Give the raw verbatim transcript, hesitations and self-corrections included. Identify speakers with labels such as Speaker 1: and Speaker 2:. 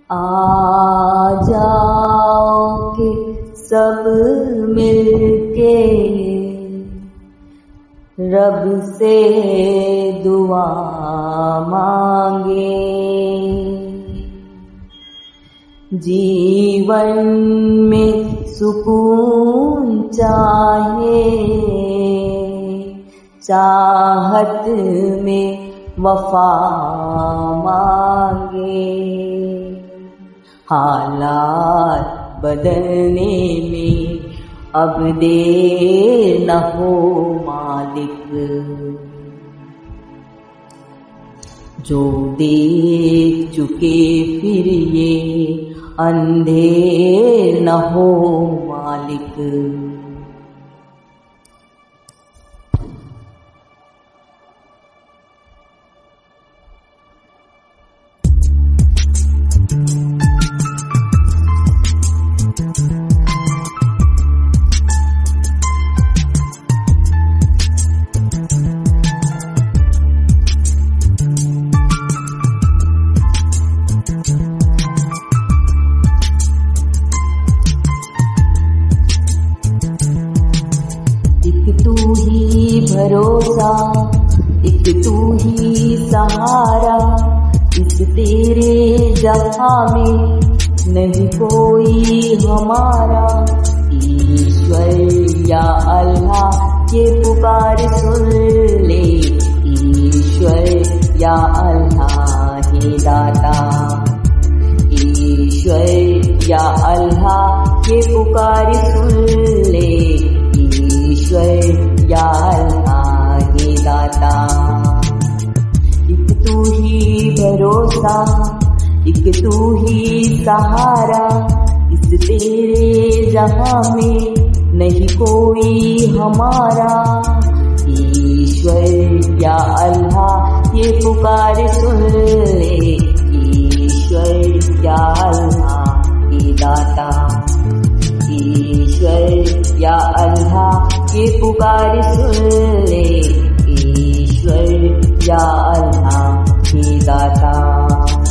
Speaker 1: आ जाओ कि सब मिलके रब से दुआ मांगे। जीवन में सुकून चाहे, चाहत में वफा मांगे। हालात बदलने में अब देर न हो मालिक, जो देख चुके फिर ये अंधेर न हो मालिक। तू ही भरोसा, एक तू ही सहारा, इस तेरे जहां में नहीं कोई हमारा। ईश्वर या अल्लाह ये पुकार सुन ले, ईश्वर या अल्लाह हे दाता। ईश्वर या अल्लाह ये पुकार सुन ले, ईश्वर या अल्लाह हे दाता। एक तू ही भरोसा, एक तू ही सहारा, इस तेरे जहां में नहीं कोई हमारा। ईश्वर या अल्लाह ये पुकार सुन ले, ईश्वर या अल्लाह हे दाता। ईश्वर या अल्लाह ये पुकार सुन ले, ईश्वर या अल्लाह हे दाता।